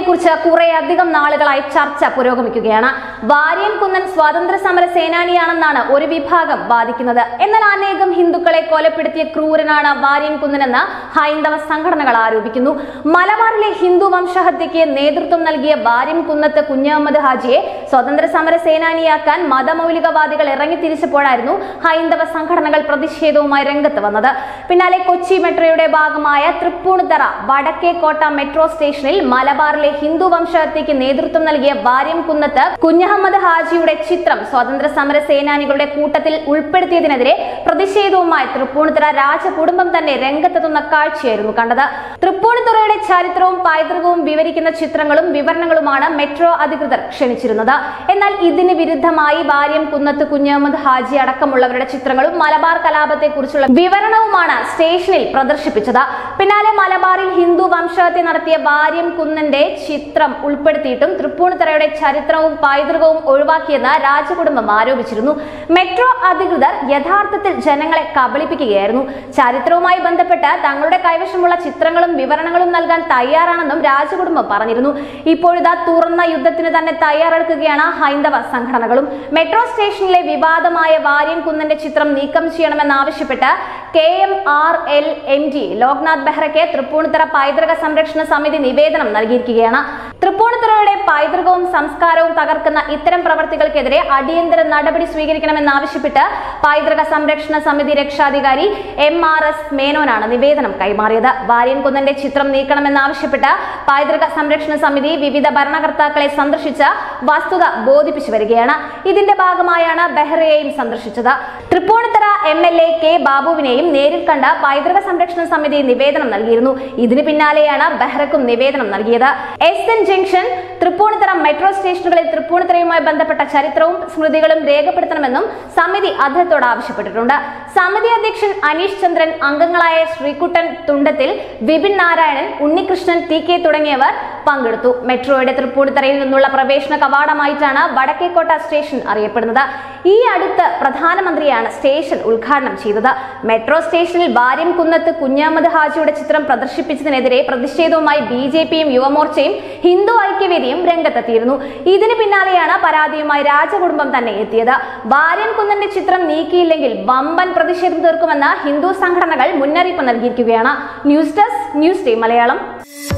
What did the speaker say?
കുറിച്ച് കുറേയധികം നാളുകളായി ചർച്ച പുരോഗമിക്കുകയാണ്. വാര്യൻകുന്നൻ സ്വാതന്ത്ര്യ സമര സേനാനിയാണെന്നാണ് ഒരു വിഭാഗം വാദിക്കുന്നത്. എന്നാൽ അനേകം ഹിന്ദുക്കളെ കൊലപ്പെടുത്തിയ ക്രൂരനാണ് വാര്യൻകുന്നനെന്ന് ഹൈന്ദവ സംഘടനകൾ ആരോപിക്കുന്നു. മലബാറിലെ ഹിന്ദു വംശഹത്യയ്ക്ക് നേതൃത്വം നൽകിയ വാര്യൻകുന്നത്ത് കുഞ്ഞഹമ്മദ് ഹാജിയെ സ്വാതന്ത്ര്യ സമര സേനാനിയാക്കാൻ മതമൗലികവാദികൾ ഇറങ്ങിത്തിരിച്ചപ്പോഴായിരുന്നു ഹൈന്ദവ സംഘടനകൾ പ്രതിഷേധവുമായി രംഗത്ത് വന്നത്. പിന്നാലെ കൊച്ചി മെട്രോയുടെ ഭാഗമായ തൃപ്പൂണിത്തറ വടക്കേക്കോട്ട മെട്രോ സ്റ്റേഷനിൽ മലബാറിലെ ഹിന്ദു വംശഹത്യയ്ക്ക് നേതൃത്വം നൽകിയ വാര്യൻകുന്നത്ത് കുഞ്ഞഹമ്മദ് ഹാജിയുടെ ചിത്രം സ്വാതന്ത്ര്യ സമര സേനാനികളുടെ കൂട്ടത്തിൽ ഉൾപ്പെടുത്തിയതിനെതിരെ പ്രതിഷേധവുമായി തൃപ്പൂണിത്തുറ രാജകുടുംബം തന്നെ രംഗത്തെത്തുന്ന കാഴ്ചയായിരുന്നു കണ്ടത്. തൃപ്പൂണിത്തുറയുടെ ചരിത്രവും പൈതൃകവും വിവരിക്കുന്ന ചിത്രങ്ങളും വിവരണങ്ങളുമാണ് മെട്രോ അധികൃതർ ക്ഷണിച്ചിരുന്നത്. എന്നാൽ ഇതിന് വിരുദ്ധമായി വാര്യൻകുന്നത്ത് കുഞ്ഞഹമ്മദ് ഹാജി അടക്കമുള്ളവരുടെ ചിത്രങ്ങളും മലബാർ കലാപത്തെക്കുറിച്ചുള്ള വിവരണവുമാണ് സ്റ്റേഷനിൽ പ്രദർശിപ്പിച്ചത്. പിന്നാലെ മലബാറിൽ ഹിന്ദു വംശഹത്യ നടത്തിയ വാര്യൻകുന്നന്റെ ചിത്രം ഉൾപ്പെടുത്തിയിട്ടും തൃപ്പൂണിത്തുറയുടെ ചരിത്രവും പൈതൃകവും ഒഴിവാക്കിയെന്ന് രാജകുടുംബം ആരോപിച്ചിരുന്നു. മെട്രോ അധികൃതർ യഥാർത്ഥത്തിൽ ജനങ്ങളെ കബളിപ്പിക്കുകയായിരുന്നു. ചരിത്രവുമായി ബന്ധപ്പെട്ട് തങ്ങളുടെ കൈവശമുള്ള ചിത്രങ്ങളും വിവരണങ്ങളും നൽകാൻ തയ്യാറാണെന്നും രാജകുടുംബം പറഞ്ഞിരുന്നു. ഇപ്പോഴിതാ തുറന്ന യുദ്ധത്തിന് തന്നെ തയ്യാറെടുക്കുകയാണ് ഹൈന്ദവ സംഘടനകളും. മെട്രോ സ്റ്റേഷനിലെ വിവാദമായ വാര്യൻകുന്നന്റെ ചിത്രം നീക്കം ചെയ്യണമെന്നാവശ്യപ്പെട്ട് KMRL-MD ലോക്നാഥ് ബെഹ്റയ്ക്ക് തൃപ്പൂണിത്തുറ പൈതൃക സംരക്ഷണ സമിതി നിവേദനം നൽകിയിരിക്കുകയാണ്. തൃപ്പൂണിത്തുറയുടെ പൈതൃകവും സംസ്കാരവും തകർക്കുന്ന ഇത്തരം പ്രവർത്തികൾക്കെതിരെ അടിയന്തര നടപടി സ്വീകരിക്കണമെന്നാവശ്യപ്പെട്ട് പൈതൃക സംരക്ഷണ സമിതി രക്ഷാധികാരി MRS മേനോനാണ് നിവേദനം കൈമാറിയത്. വാര്യൻകുന്നന്റെ ചിത്രം നീക്കണമെന്നാവശ്യപ്പെട്ട് പൈതൃക സംരക്ഷണ സമിതി വിവിധ ഭരണകർത്താക്കളെ സന്ദർശിച്ച് വസ്തുത ബോധിപ്പിച്ചു വരികയാണ്. ഇതിന്റെ ഭാഗമായാണ് ബെഹ്റയെയും സന്ദർശിച്ചത്. തൃപ്പൂണിത്തുറ MLA K ബാബുവിനെയും നേരിൽ കണ്ട പൈതൃക സംരക്ഷണ സമിതി നിവേദനം നൽകിയിരുന്നു. ഇതിന് പിന്നാലെയാണ് ബെഹ്റയ്ക്കും നിവേദനം നൽകിയത്. SN ജംഗ്ഷൻ, തൃപ്പൂണിത്തുറ മെട്രോ സ്റ്റേഷനുകളിൽ തൃപ്പൂണിത്തുറയുമായി ബന്ധപ്പെട്ട ചരിത്രവും സ്മൃതികളും രേഖപ്പെടുത്തണമെന്നും സമിതി അദ്ദേഹത്തോട് ആവശ്യപ്പെട്ടിട്ടുണ്ട്. സമിതി അധ്യക്ഷൻ അനീഷ് ചന്ദ്രൻ, അംഗങ്ങളായ ശ്രീകുട്ടൻ തുണ്ടത്തിൽ, വിപിൻ നാരായണൻ, ഉണ്ണികൃഷ്ണൻ TK തുടങ്ങിയവർ പങ്കെടുത്തു. മെട്രോയുടെ തൃപ്പൂണിത്തുറയിൽ നിന്നുള്ള പ്രവേശന കവാടമായിട്ടാണ് വടക്കേക്കോട്ട സ്റ്റേഷൻ അറിയപ്പെടുന്നത്. ഈ അടുത്ത് പ്രധാനമന്ത്രിയാണ് സ്റ്റേഷൻ ഉദ്ഘാടനം ചെയ്തത്. മെട്രോ സ്റ്റേഷനിൽ വാര്യൻകുന്നത്ത് കുഞ്ഞഹമ്മദ് ഹാജിയുടെ ചിത്രം പ്രദർശിപ്പിച്ചതിനെതിരെ പ്രതിഷേധവുമായി BJPയും യുവമോർച്ചയും ഹിന്ദു ഐക്യവേദിയും രംഗത്തെത്തിയിരുന്നു. ഇതിന് പിന്നാലെയാണ് പരാതിയുമായി രാജകുടുംബം തന്നെ എത്തിയത്. വാര്യൻകുന്നന്റെ ചിത്രം നീക്കിയില്ലെങ്കിൽ വമ്പൻ പ്രതിഷേധം തീർക്കുമെന്ന് ഹിന്ദു സംഘടനകൾ മുന്നറിയിപ്പ് നൽകിയിരിക്കുകയാണ്. News desk, news team Malayalam.